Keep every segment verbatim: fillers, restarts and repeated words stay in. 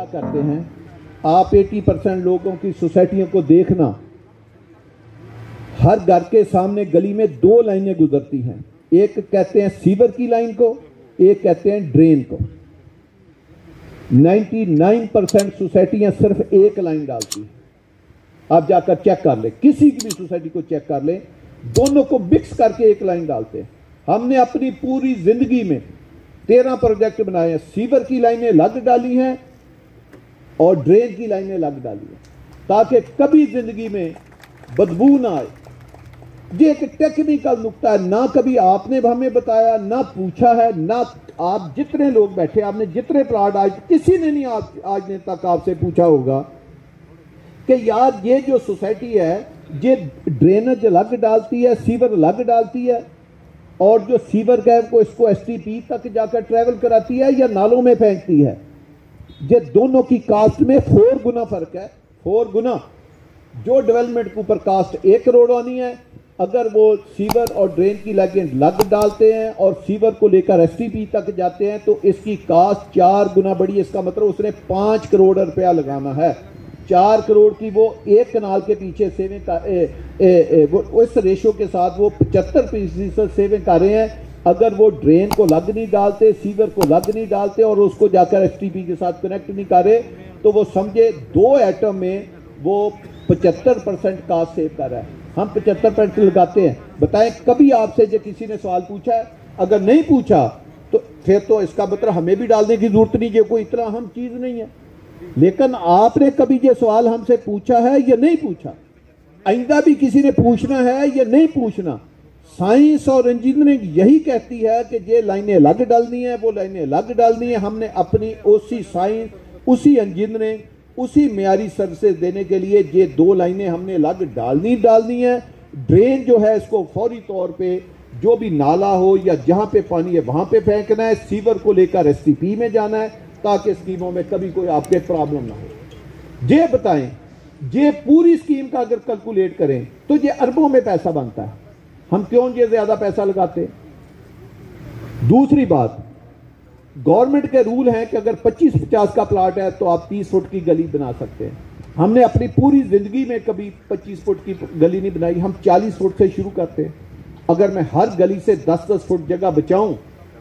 करते हैं, आप अस्सी परसेंट लोगों की सोसाइटियों को देखना, हर घर के सामने गली में दो लाइनें गुजरती हैं, एक कहते हैं सीवर की लाइन को, एक कहते हैं ड्रेन को। निन्यानवे परसेंट सोसाइटियां सिर्फ एक लाइन डालती हैं। आप जाकर चेक कर ले, किसी की भी सोसाइटी को चेक कर ले, दोनों को मिक्स करके एक लाइन डालते हैं। हमने अपनी पूरी जिंदगी में तेरह प्रोजेक्ट बनाए हैं, सीवर की लाइनें अलग डाली हैं और ड्रेन की लाइनें अलग डाली हैं, ताकि कभी जिंदगी में बदबू ना आए। ये एक टेक्निकल नुक्ता है, ना कभी आपने हमें बताया, ना पूछा है, ना आप जितने लोग बैठे, आपने जितने प्लाट, आज किसी ने नहीं आज आज ने तक आपसे पूछा होगा कि यार ये जो सोसाइटी है ये ड्रेनेज अलग डालती है, सीवर अलग डालती है, और जो सीवर का है को इसको एसटीपी तक जाकर ट्रैवल कराती है या नालों में फेंकती है। ये दोनों की कास्ट में फोर गुना फर्क है, फोर गुना। जो डेवलपमेंट के ऊपर कास्ट एक करोड़ आनी है, अगर वो सीवर और ड्रेन की लाइन लग डालते हैं और सीवर को लेकर एसटीपी तक जाते हैं तो इसकी कास्ट चार गुना बढ़ी। इसका मतलब उसने पांच करोड़ रुपया लगाना है। चार करोड़ की वो एक कनाल के पीछे सेविंग का ए, ए, ए, वो इस रेशो के साथ वो पचहत्तर फीसद सेविंग कर रहे हैं। अगर वो ड्रेन को लग नहीं डालते, सीवर को लग नहीं डालते और उसको जाकर एसटीपी के साथ कनेक्ट नहीं कर रहे, तो वो समझे दो एटम में वो पचहत्तर परसेंट कास्ट सेव कर रहा है। हम पचहत्तर परसेंट लगाते हैं। बताएं कभी आपसे जो किसी ने सवाल पूछा है? अगर नहीं पूछा तो फिर तो इसका मतलब हमें भी डालने की जरूरत नहीं है, कोई इतना अहम चीज नहीं है। लेकिन आपने कभी ये सवाल हमसे पूछा है या नहीं पूछा? आइंदा भी किसी ने पूछना है या नहीं पूछना? साइंस और इंजीनियरिंग यही कहती है कि ये लाइनें अलग डालनी है, वो लाइनें अलग डालनी है। हमने अपनी उसी साइंस, उसी इंजीनियरिंग, उसी मियारी सर्विसेज देने के लिए ये दो लाइनें हमने अलग डालनी डालनी है। ड्रेन जो है इसको फौरी तौर पे जो भी नाला हो या जहां पे पानी है वहां पे फेंकना है। सीवर को लेकर एसटीपी में जाना है ताकि स्कीमों में कभी कोई आपके प्रॉब्लम ना हो। ये बताएं, ये पूरी स्कीम का अगर कैलकुलेट करें तो ये अरबों में पैसा बनता है। हम क्यों ये ज्यादा पैसा लगाते? दूसरी बात, गवर्नमेंट के रूल हैं कि अगर पच्चीस पचास का प्लाट है तो आप तीस फुट की गली बना सकते हैं। हमने अपनी पूरी जिंदगी में कभी पच्चीस फुट की गली नहीं बनाई, हम चालीस फुट से शुरू करते हैं। अगर मैं हर गली से दस दस फुट जगह बचाऊं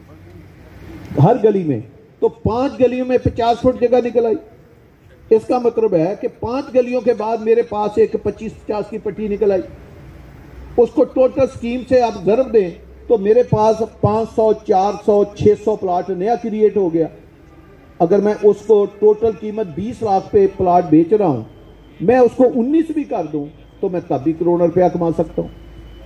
हर गली में, तो पांच गलियों में पचास फुट जगह निकल आई। इसका मतलब है कि पांच गलियों के बाद मेरे पास एक पच्चीस पचास की पट्टी निकल आई। उसको टोटल स्कीम से आप जरब दें तो मेरे पास पाँच सौ, चार सौ, छह सौ प्लाट नया क्रिएट हो गया। अगर मैं उसको टोटल कीमत बीस लाख पे प्लाट बेच रहा हूं, मैं उसको उन्नीस भी कर दूं तो मैं तब भी करोड़ रुपया कमा सकता हूं।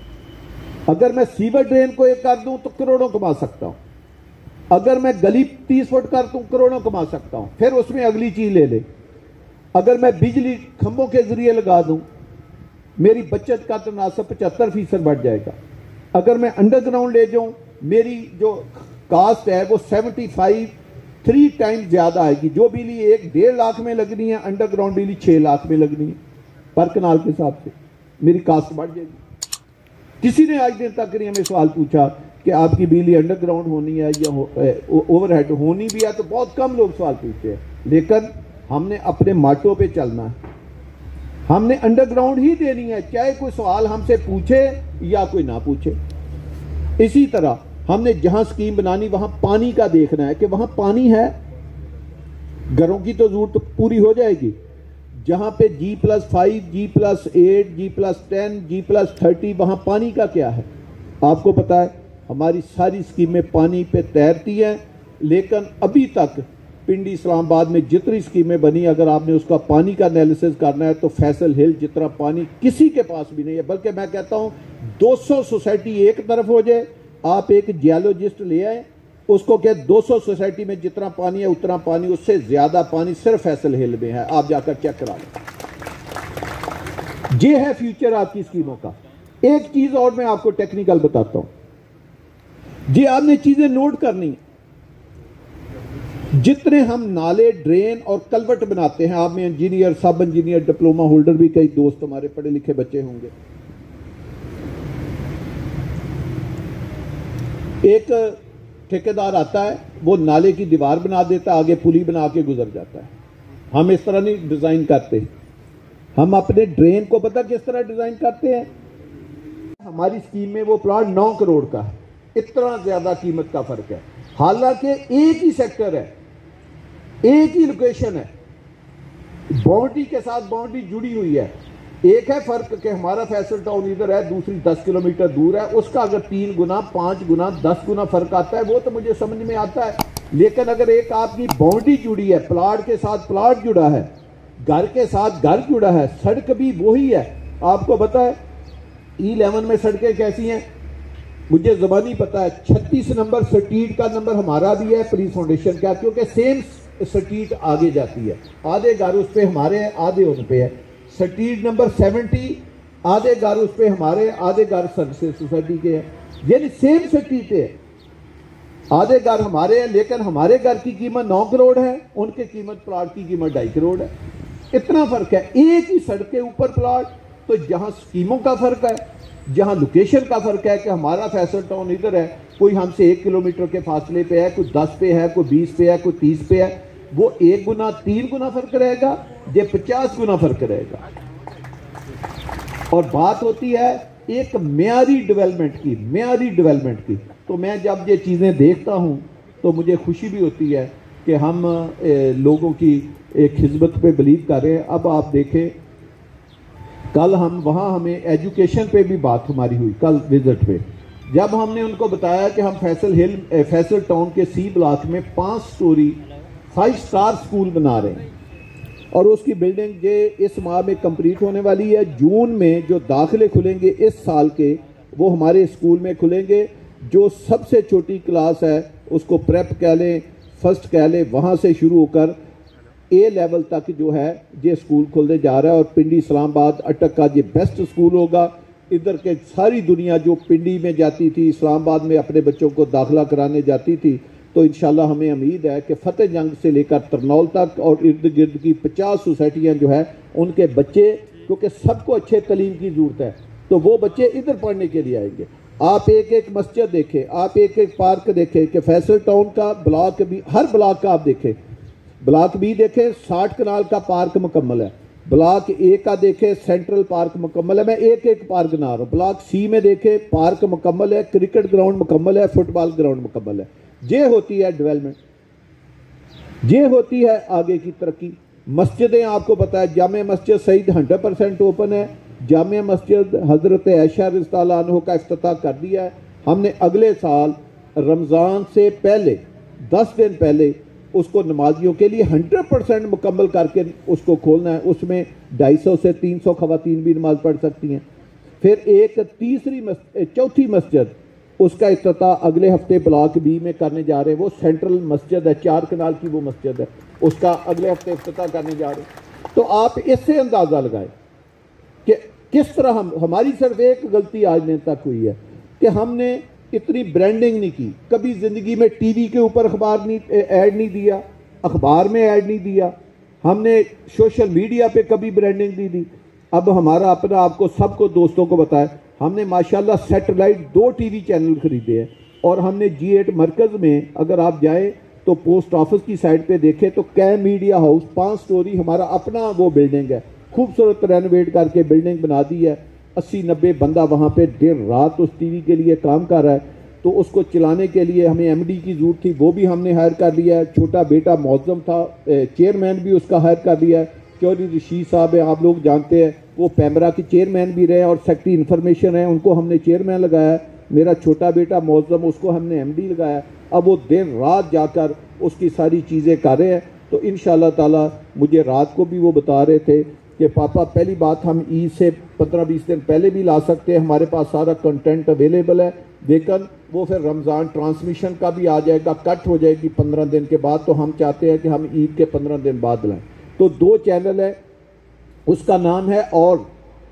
अगर मैं सीवर ड्रेन को एक कर दूं तो करोड़ों कमा सकता हूं। अगर मैं गली तीस फुट कर दूं करोड़ों कमा सकता हूं। फिर उसमें अगली चीज ले ले, अगर मैं बिजली खंभों के जरिए लगा दूं, मेरी बचत का तनासब पचहत्तर फीसद बढ़ जाएगा। अगर मैं अंडरग्राउंड ले जाऊं, मेरी जो कास्ट है वो सेवेंटी फाइव थ्री टाइम ज्यादा आएगी। जो बिजली एक डेढ़ लाख में लगनी है, अंडरग्राउंड बिजली छह लाख में लगनी है पर कनाल के हिसाब से, मेरी कास्ट बढ़ जाएगी। किसी ने आज दिन तक नहीं हमें सवाल पूछा कि आपकी बिजली अंडरग्राउंड होनी है या ओवरहेड होनी भी है, तो बहुत कम लोग सवाल पूछते हैं। लेकिन हमने अपने माटो पे चलना है, हमने अंडरग्राउंड ही देनी है, चाहे कोई सवाल हमसे पूछे या कोई ना पूछे। इसी तरह हमने जहां स्कीम बनानी वहां पानी का देखना है कि वहां पानी है। घरों की तो जरूरत तो पूरी हो जाएगी। जहां पे G plus five, G plus eight, G plus ten, G plus thirty, वहां पानी का क्या है आपको पता है। हमारी सारी स्कीमें पानी पे तैरती हैं, लेकिन अभी तक पिंडी इस्लामाबाद में जितनी स्कीमें बनी, अगर आपने उसका पानी का एनालिसिस करना है तो फैसल हिल जितना पानी किसी के पास भी नहीं है। बल्कि मैं कहता हूं दो सौ सोसाइटी एक तरफ हो जाए, आप एक जियोलॉजिस्ट ले आए, उसको कहे दो सौ सोसाइटी में जितना पानी है उतना पानी, उससे ज्यादा पानी सिर्फ फैसल हिल में है। आप जाकर चेक करा लें। ये है फ्यूचर आपकी स्कीमों का। एक चीज और मैं आपको टेक्निकल बताता हूं, जी आपने चीजें नोट करनी है। जितने हम नाले, ड्रेन और कलवट बनाते हैं, आप में इंजीनियर, सब इंजीनियर, डिप्लोमा होल्डर भी कई दोस्त हमारे पढ़े लिखे बच्चे होंगे। एक ठेकेदार आता है, वो नाले की दीवार बना देता है, आगे पुली बना के गुजर जाता है। हम इस तरह नहीं डिज़ाइन करते। हम अपने ड्रेन को पता किस तरह डिज़ाइन करते हैं। हमारी स्कीम में वो प्लाट नौ करोड़ का है, इतना ज़्यादा कीमत का फ़र्क है। हालांकि एक ही सेक्टर है, एक ही लोकेशन है, बाउंड्री के साथ बाउंड्री जुड़ी हुई है। एक है फ़र्क कि हमारा फैसल टाउन इधर है, दूसरी दस किलोमीटर दूर है। उसका अगर तीन गुना, पाँच गुना, दस गुना फ़र्क आता है वो तो मुझे समझ में आता है। लेकिन अगर एक आपकी बाउंड्री जुड़ी है, प्लाट के साथ प्लाट जुड़ा है, घर के साथ घर जुड़ा है, सड़क भी वही है। आपको पता है ई इलेवन में सड़कें कैसी हैं, मुझे ज़बानी पता है। छत्तीस नंबर स्ट्रीट का नंबर हमारा भी है पुलिस फाउंडेशन का, क्योंकि सेम स्ट्रीट आगे जाती है। आधे घर उस पे हमारे हैं, आधे उन पे है। स्ट्रीट नंबर सेवेंटी, आधे घर उस पे हमारे, आधे घर सर्विसेज सोसाइटी के हैं। यानी सेम स्ट्रीट है, आधे घर हमारे हैं, लेकिन हमारे घर की कीमत नौ करोड़ है, उनके कीमत प्लाट की कीमत ढाई करोड़ है। इतना फर्क है। एक ही सड़क के ऊपर प्लाट। तो जहां स्कीमों का फर्क है, जहां लोकेशन का फर्क है कि हमारा फैसल टाउन इधर है, कोई हमसे एक किलोमीटर के फासले पे है, कोई दस पे है, कोई बीस पे है, कोई तीस पे है, वो एक गुना तीन गुना फर्क रहेगा, ये पचास गुना फर्क रहेगा। और बात होती है एक म्यारी डेवलपमेंट की, म्यारी डेवलपमेंट की। तो मैं जब ये चीज़ें देखता हूँ तो मुझे खुशी भी होती है कि हम ए, लोगों की एक खिदमत पे बिलीव कर रहे हैं। अब आप देखें, कल हम वहाँ हमें एजुकेशन पे भी बात हमारी हुई, कल विजिट पे, जब हमने उनको बताया कि हम फैसल हिल फैसल टाउन के सी ब्लॉक में पाँच स्टोरी फाइव स्टार स्कूल बना रहे हैं और उसकी बिल्डिंग ये इस माह में कंप्लीट होने वाली है। जून में जो दाखिले खुलेंगे इस साल के, वो हमारे स्कूल में खुलेंगे। जो सबसे छोटी क्लास है उसको प्रेप कह लें, फर्स्ट कह लें, वहाँ से शुरू होकर ए लेवल तक जो है ये स्कूल खुलने जा रहा है। और पिंडी इस्लामाबाद अटक का ये बेस्ट स्कूल होगा। इधर के सारी दुनिया जो पिंडी में जाती थी, इस्लामाबाद में अपने बच्चों को दाखिला कराने जाती थी, तो इंशाल्लाह हमें उम्मीद है कि फतेह जंग से लेकर तरनौल तक और इर्द गिर्द की पचास सोसाइटियाँ जो है उनके बच्चे, क्योंकि सबको अच्छे तालीम की ज़रूरत है, तो वो बच्चे इधर पढ़ने के लिए आएंगे। आप एक एक मस्जिद देखें, आप एक एक पार्क देखें कि फैसल टाउन का ब्लॉक भी, हर ब्लॉक का आप देखें, ब्लॉक बी देखें साठ कनाल का पार्क मुकम्मल है, ब्लॉक ए का देखें सेंट्रल पार्क मुकम्मल है। मैं एक एक पार्क बना रहा हूँ। ब्लॉक सी में देखें पार्क मुकम्मल है, क्रिकेट ग्राउंड मुकम्मल है, फुटबॉल ग्राउंड मुकम्मल है। ये होती है डेवलपमेंट, ये होती है आगे की तरक्की। मस्जिदें आपको पता है, जामे मस्जिद सईद हंड्रेड परसेंट ओपन है। जामे मस्जिद हज़रत आयशा रज़ियल्लाहु अन्हा का इफ्तिताह कर दिया है। हमने अगले साल रमज़ान से पहले दस दिन पहले उसको नमाजियों के लिए हंड्रेड परसेंट मुकम्मल करके उसको खोलना है। उसमें ढाई सौ से तीन सौ खवातीन भी नमाज पढ़ सकती हैं। फिर एक तीसरी मस्जिद, चौथी मस्जिद, उसका इफ्तिताह अगले हफ्ते ब्लॉक बी में करने जा रहे हैं। वो सेंट्रल मस्जिद है, चार कनाल की वो मस्जिद है, उसका अगले हफ्ते इफ्तिताह करने जा रहे हैं। तो आप इससे अंदाज़ा लगाएं कि किस तरह हम, हमारी सिर्फ एक गलती आज दिन तक हुई है कि हमने इतनी ब्रांडिंग नहीं की। कभी ज़िंदगी में टीवी के ऊपर अखबार नहीं ऐड नहीं दिया, अखबार में ऐड नहीं दिया, हमने सोशल मीडिया पे कभी ब्रांडिंग नहीं दी। अब हमारा अपना, आपको सबको दोस्तों को बताया, हमने माशाल्लाह सैटेलाइट दो टीवी चैनल खरीदे हैं। और हमने जी एट मरकज़ में अगर आप जाएं तो पोस्ट ऑफिस की साइड पे देखें तो कैम मीडिया हाउस पाँच स्टोरी हमारा अपना वो बिल्डिंग है, खूबसूरत रेनोवेट करके बिल्डिंग बना दी है। अस्सी नब्बे बंदा वहाँ पे देर रात उस टीवी के लिए काम कर रहा है। तो उसको चलाने के लिए हमें एमडी की ज़रूरत थी, वो भी हमने हायर कर लिया है। छोटा बेटा मौज़म था, चेयरमैन भी उसका हायर कर लिया है। चौधरी रशीद साहब है, आप लोग जानते हैं, वो पैमरा के चेयरमैन भी रहे और सेक्रेटरी इंफॉर्मेशन है, उनको हमने चेयरमैन लगाया। मेरा छोटा बेटा मौज़म, उसको हमने एमडी लगाया। अब वो दिन रात जाकर उसकी सारी चीज़ें कर रहे हैं। तो इंशाअल्लाह ताला, मुझे रात को भी वो बता रहे थे कि पापा पहली बात हम ईद से पंद्रह बीस दिन पहले भी ला सकते हैं, हमारे पास सारा कंटेंट अवेलेबल है, लेकिन वो फिर रमज़ान ट्रांसमिशन का भी आ जाएगा, कट हो जाएगी पंद्रह दिन के बाद। तो हम चाहते हैं कि हम ईद के पंद्रह दिन बाद लाएँ। तो दो चैनल है, उसका नाम है और,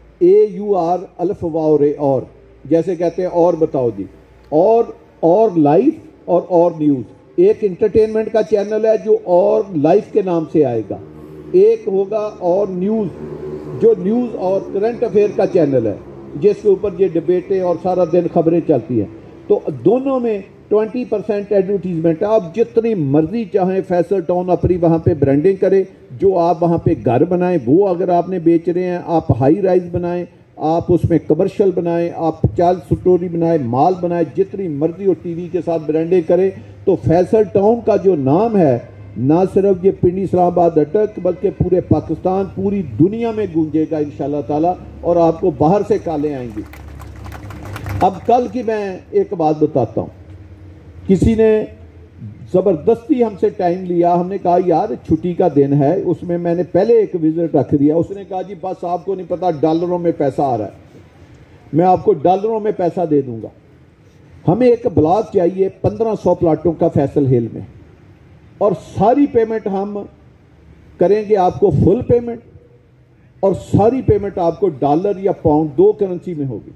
ए यू आर अल्फ वाओ रे, और जैसे कहते हैं और बताओ जी, और और लाइफ और और न्यूज़। एक इंटरटेनमेंट का चैनल है जो और लाइफ के नाम से आएगा, एक होगा और न्यूज़ जो न्यूज़ और करंट अफेयर का चैनल है जिसके ऊपर ये डिबेटें और सारा दिन खबरें चलती हैं। तो दोनों में ट्वेंटी परसेंट एडवर्टीजमेंट है। आप जितनी मर्जी चाहें फैसल टाउन अपनी वहाँ पे ब्रांडिंग करें, जो आप वहाँ पे घर बनाएं वो अगर आपने बेच रहे हैं, आप हाई राइज बनाएं, आप उसमें कमर्शियल बनाएं, आप पचास स्टोरी बनाएं, माल बनाएं, जितनी मर्जी और टीवी के साथ ब्रांडिंग करें, तो फैसल टाउन का जो नाम है ना सिर्फ ये पिंडी इस्लामाबाद अटक बल्कि पूरे पाकिस्तान, पूरी दुनिया में गूंजेगा इंशाल्लाह ताला, और आपको बाहर से कालें आएंगी। अब कल की मैं एक बात बताता हूँ, किसी ने ज़बरदस्ती हमसे टाइम लिया, हमने कहा यार छुट्टी का दिन है, उसमें मैंने पहले एक विजिट रख दिया, उसने कहा जी बस आपको नहीं पता डॉलरों में पैसा आ रहा है, मैं आपको डॉलरों में पैसा दे दूंगा। हमें एक ब्लॉक चाहिए पंद्रह सौ प्लाटों का फैसल हिल में, और सारी पेमेंट हम करेंगे आपको फुल पेमेंट, और सारी पेमेंट आपको डॉलर या पाउंड दो करेंसी में होगी।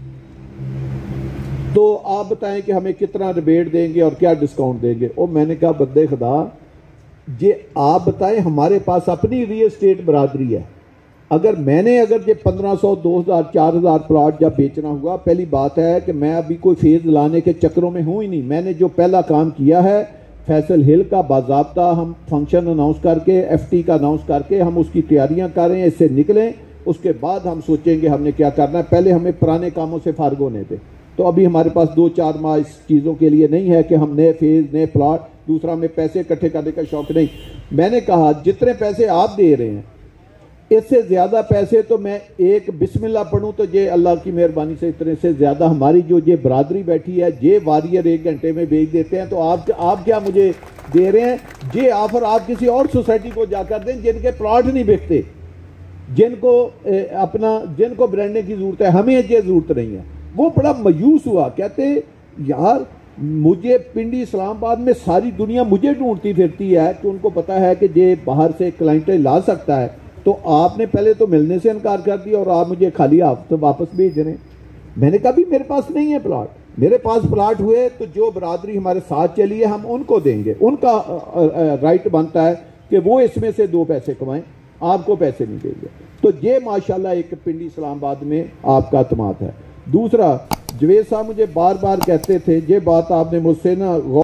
तो आप बताएं कि हमें कितना रिबेट देंगे और क्या डिस्काउंट देंगे। और मैंने कहा बद्दे खुदा, ये आप बताएं, हमारे पास अपनी रियल एस्टेट बरादरी है, अगर मैंने अगर ये पंद्रह सौ दो हज़ार चार हज़ार प्लॉट जब बेचना हुआ, पहली बात है कि मैं अभी कोई फेज लाने के चक्रों में हूं ही नहीं। मैंने जो पहला काम किया है फैसल हिल का, बाज़ाब्ता हम फंक्शन अनाउंस करके, एफटी का अनाउंस करके हम उसकी तैयारियां कर रहे हैं, इससे निकलें, उसके बाद हम सोचेंगे हमने क्या करना है। पहले हमें पुराने कामों से फारग होने दें। तो अभी हमारे पास दो चार माह इस चीज़ों के लिए नहीं है कि हम नए फेज, नए प्लॉट, दूसरा में पैसे इकट्ठे करने का शौक नहीं। मैंने कहा जितने पैसे आप दे रहे हैं इससे ज़्यादा पैसे तो मैं एक बिस्मिल्लाह पढ़ूं तो ये अल्लाह की मेहरबानी से इतने से ज़्यादा हमारी जो ये बरादरी बैठी है, ये वारियर एक घंटे में बेच देते हैं। तो आप आप क्या मुझे दे रहे हैं? ये ऑफर आप किसी और सोसाइटी को जाकर दें जिनके प्लॉट नहीं बिकते, जिनको अपना जिनको ब्रांडिंग की ज़रूरत है, हमें ये ज़रूरत नहीं है। वो बड़ा मायूस हुआ, कहते यार मुझे पिंडी इस्लामाबाद में सारी दुनिया मुझे ढूंढती फिरती है कि उनको पता है कि ये बाहर से क्लाइंटें ला सकता है, तो आपने पहले तो मिलने से इनकार कर दिया और आप मुझे खाली आप तो वापस भेज रहे हैं। मैंने कहा भी मेरे पास नहीं है प्लाट, मेरे पास प्लाट हुए तो जो बरादरी हमारे साथ चली है हम उनको देंगे, उनका राइट बनता है कि वो इसमें से दो पैसे कमाएं, आपको पैसे नहीं देंगे। तो ये माशाल्लाह एक पिंडी इस्लामाबाद में आपका अतमाद है। दूसरा, जवेद साहब मुझे बार बार कहते थे, ये बात आपने मुझसे ना